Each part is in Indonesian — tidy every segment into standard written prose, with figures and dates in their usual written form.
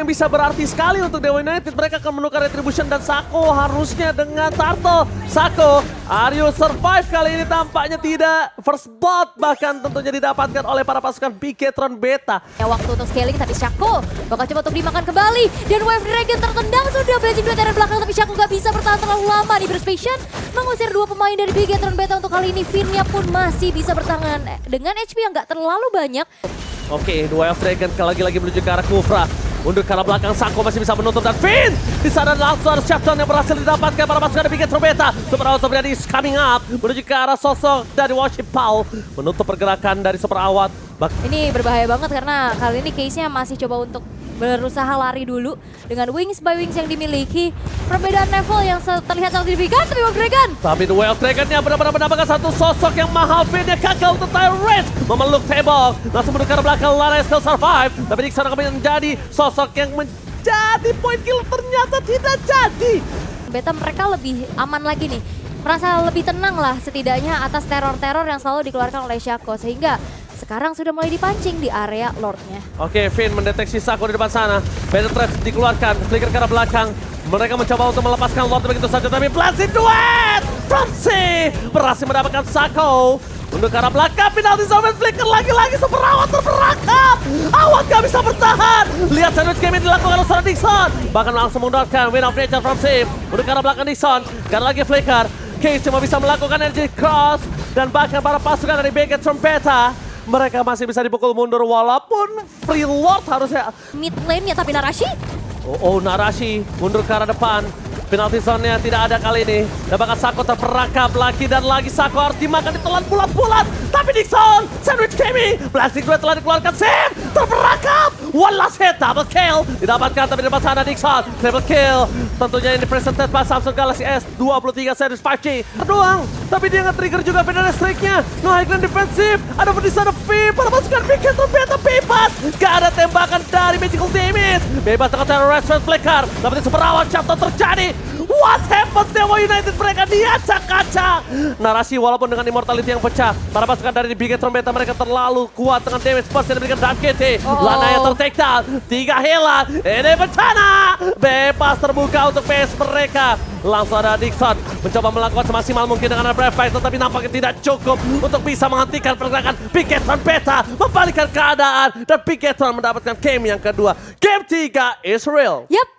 bisa berarti sekali untuk Dewa United. Mereka akan menukar Retribution dan Sako harusnya dengan Turtle. Sako, are you survive kali ini? Tampaknya tidak. First blood bahkan tentunya didapatkan oleh para pasukan Bigetron Beta. Ya, waktu untuk scaling tapi Shaco bakal coba untuk dimakan kembali. Dan Wave Dragon tertendang sudah blazing dua teran belakang tapi Shaco gak bisa bertahan terlalu lama di Burst Passion. Mengusir dua pemain dari Bigetron Beta untuk kali ini. Finnya pun masih bisa bertahan dengan HP yang gak terlalu banyak. Oke, dua Wave Dragon lagi-lagi menuju ke arah Kufra. Untuk ke arah belakang Sako masih bisa menutup dan Finn di sana langsung ada shutdown yang berhasil didapatkan para pasukan dari Bigetron Beta. Super Awat Sobriadi is coming up menuju ke arah sosok dari Worship Paul menutup pergerakan dari Super Awat. Ini berbahaya banget karena kali ini case-nya masih coba untuk berusaha lari dulu dengan wings by wings yang dimiliki. Perbedaan level yang terlihat sangat signifikan tapi Wave Dragon. Tapi The Wave Dragon-nya benar-benar mendapatkan satu sosok yang mahal. Finn-nya gagal untuk Tyrant memeluk table. Langsung menuju ke arah belakang, Lara still survive. Tapi Nixon akan menjadi sosok yang menjadi point kill, ternyata tidak jadi. Beta mereka lebih aman lagi nih. Merasa lebih tenang lah setidaknya atas teror-teror yang selalu dikeluarkan oleh Shaco. Sehingga sekarang sudah mulai dipancing di area Lordnya. Oke, Finn mendeteksi Sako di depan sana. Penetrate dikeluarkan, flicker ke arah belakang. Mereka mencoba untuk melepaskan Lord begitu saja, tapi Blast Duet! Francie berhasil mendapatkan Sako. Untuk ke arah belakang, penalti zone flicker lagi-lagi Super Awat terperangkap. Awat gak bisa bertahan. Lihat sandwich game yang dilakukan oleh seorang Dixon. Bahkan langsung mendapatkan win of nature Francie. Untuk ke arah belakang Dixon, karena lagi flicker. Case cuma bisa melakukan energy cross. Dan bahkan para pasukan dari Bigetron Beta, mereka masih bisa dipukul mundur walaupun Free Lord harusnya. Mid lane-nya tapi Narashi. Oh, Narashi mundur ke arah depan. Penalti zone-nya tidak ada kali ini. Dan bahkan Sako terperangkap lagi dan lagi. Sako harus dimakan, ditelan bulat-bulat. Tapi Dixon, sandwich Kemi. Blasting Duet telah dikeluarkan. Sim terperangkap. One last hit, double kill. Didapatkan tapi di depan sana Dixon. Triple kill. Tentunya ini presented by Samsung Galaxy S23 Series 5G. Doang. Tapi dia nge-trigger juga penalty strike-nya. No high ground defensif. Ada di sana Finn. Para pasukan Bigetron Beta bebas. Gak ada tembakan dari Magical Damage. Bebas dengan terror restaurant flicker. Tapi Super Awat shutdown terjadi. What happens Dewa United, mereka diacak-acak. Narasi walaupun dengan immortality yang pecah, para pasukan dari Bigetron Beta mereka terlalu kuat dengan damage burst yang diberikan Dark KT. Lana yang ter-take down, 3 hilang. Ini bencana. Bebas terbuka untuk PS mereka. Langsung ada Dixon mencoba melakukan semaksimal mungkin dengan Brave Fight, tetapi nampaknya tidak cukup untuk bisa menghentikan pergerakan Bigetron Beta, membalikkan keadaan dan Bigetron mendapatkan game yang kedua. Game 3 is real. Yap,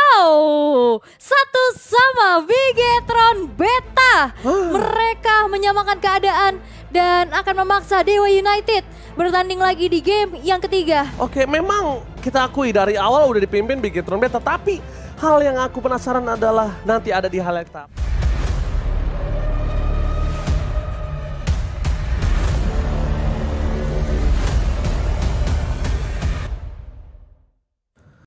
wow. 1-1 Bigetron Beta. Mereka menyamakan keadaan dan akan memaksa Dewa United bertanding lagi di game yang ketiga. Oke, memang kita akui dari awal udah dipimpin Bigetron Beta, tapi hal yang aku penasaran adalah nanti ada di highlight.